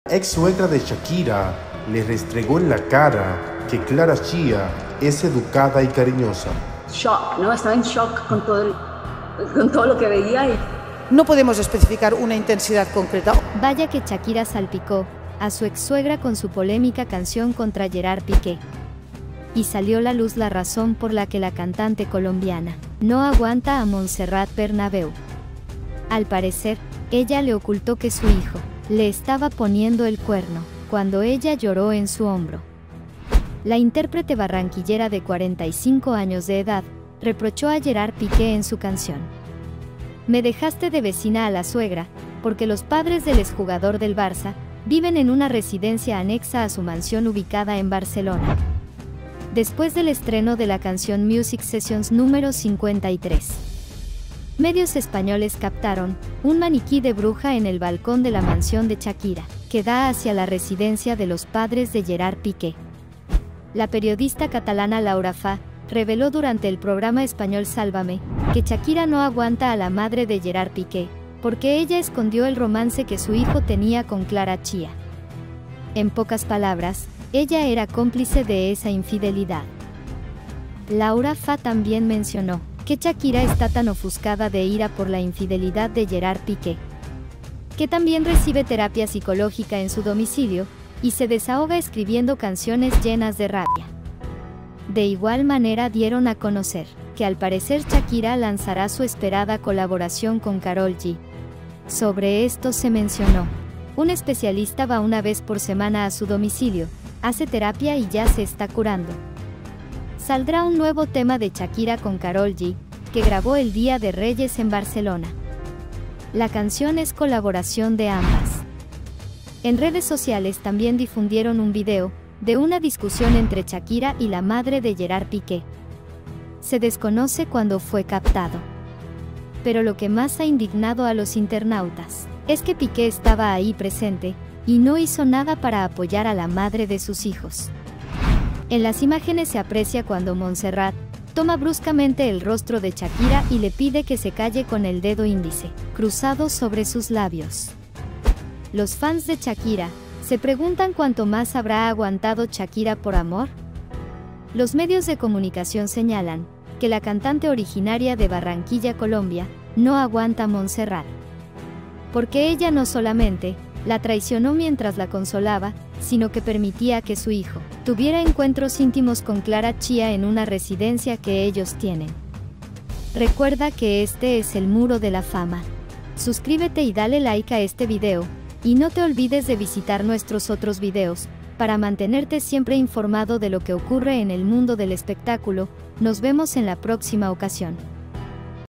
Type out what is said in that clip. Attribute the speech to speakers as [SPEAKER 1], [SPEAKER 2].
[SPEAKER 1] Ex suegra de Shakira le restregó en la cara que Clara Chía es educada y cariñosa.
[SPEAKER 2] Shock, ¿no? Estaba en shock con todo lo que veía y...
[SPEAKER 3] No podemos especificar una intensidad concreta.
[SPEAKER 4] Vaya que Shakira salpicó a su ex-suegra con su polémica canción contra Gerard Piqué. Y salió a la luz la razón por la que la cantante colombiana no aguanta a Montserrat Bernabeu. Al parecer, ella le ocultó que su hijo le estaba poniendo el cuerno cuando ella lloró en su hombro. La intérprete barranquillera de 45 años de edad reprochó a Gerard Piqué en su canción: "Me dejaste de vecina a la suegra, porque los padres del exjugador del Barça viven en una residencia anexa a su mansión ubicada en Barcelona". Después del estreno de la canción Music Sessions número 53. Medios españoles captaron un maniquí de bruja en el balcón de la mansión de Shakira, que da hacia la residencia de los padres de Gerard Piqué. La periodista catalana Laura Fa reveló durante el programa español Sálvame que Shakira no aguanta a la madre de Gerard Piqué, porque ella escondió el romance que su hijo tenía con Clara Chía. En pocas palabras, ella era cómplice de esa infidelidad. Laura Fa también mencionó que Shakira está tan ofuscada de ira por la infidelidad de Gerard Piqué, que también recibe terapia psicológica en su domicilio y se desahoga escribiendo canciones llenas de rabia. De igual manera dieron a conocer que al parecer Shakira lanzará su esperada colaboración con Karol G. Sobre esto se mencionó: un especialista va una vez por semana a su domicilio, hace terapia y ya se está curando. Saldrá un nuevo tema de Shakira con Karol G, que grabó el Día de Reyes en Barcelona. La canción es colaboración de ambas. En redes sociales también difundieron un video de una discusión entre Shakira y la madre de Gerard Piqué. Se desconoce cuándo fue captado. Pero lo que más ha indignado a los internautas es que Piqué estaba ahí presente y no hizo nada para apoyar a la madre de sus hijos. En las imágenes se aprecia cuando Montserrat toma bruscamente el rostro de Shakira y le pide que se calle con el dedo índice cruzado sobre sus labios. Los fans de Shakira se preguntan cuánto más habrá aguantado Shakira por amor. Los medios de comunicación señalan que la cantante originaria de Barranquilla, Colombia, no aguanta a Montserrat, porque ella no solamente la traicionó mientras la consolaba, sino que permitía que su hijo tuviera encuentros íntimos con Clara Chía en una residencia que ellos tienen. Recuerda que este es el Muro de la Fama. Suscríbete y dale like a este video, y no te olvides de visitar nuestros otros videos, para mantenerte siempre informado de lo que ocurre en el mundo del espectáculo. Nos vemos en la próxima ocasión.